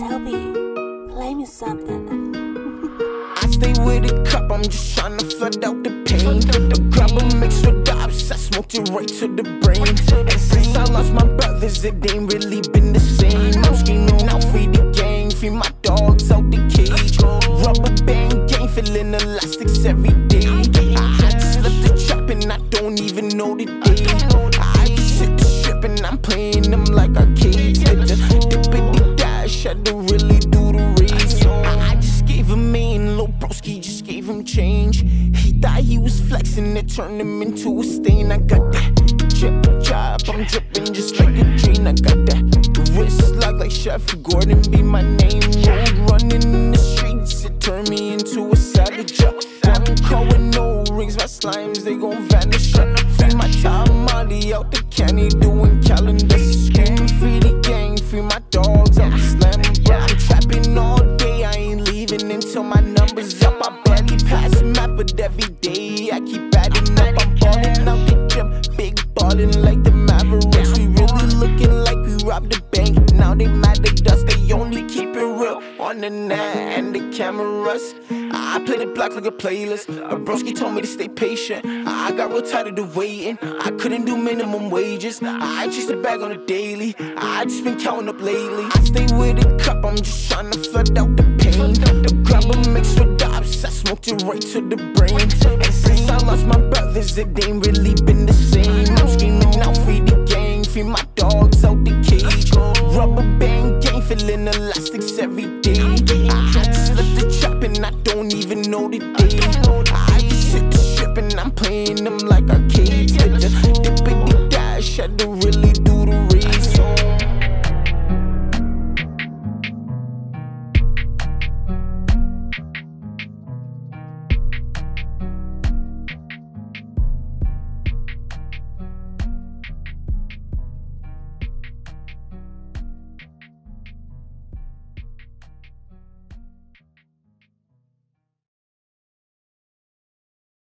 Toby, play me something. I stay with a cup, I'm just trying to flood out the pain. The grab a mix with dops, I smoked it right to the brain. And since I lost my brothers, it ain't really been the same. I'm screaming out, free the gang, free my dogs out the cage. Rubber band gang, feeling elastics every day. I just left the trap and I don't even know the day. I just hit the strip and I'm playing them like arcades. Did the dippity dash, had to really do the race. I just gave him main, Lil Broski just gave him change. He thought he was flexing, it turned him into a stain. I got that drip job, I'm dripping just like a drain. I got that wrist lock like Chef Gordon be my name. Road running in the streets, it turned me into a savage. One call with no rings, my slimes they gon' vanish. Free my time, Molly out the candy doing calendars. Screaming free the gang, free my dogs out the slam. I'm trapping all day, I ain't leaving until my numbers up. I barely pass map, but every day I keep adding up. I'm ballin' out the gym, big ballin' like the Mavericks. We really looking like we robbed the bank. Now they mad at us, they only keep it real on the net and the cameras. I play the block like a playlist. A broski told me to stay patient. I got real tired of the waiting. I couldn't do minimum wages. I chased the bag on a daily. I just been counting up lately. I stay with a cup, I'm just trying to flood out the pain. The grab a mix with dops, I smoked it right to the brain. And since I lost my brothers, it ain't really been the same. I'm screaming out, free the gang, free my dogs out the cage. Rubber band gang, feeling elastics every day. I just left the trap and I don't even know the day.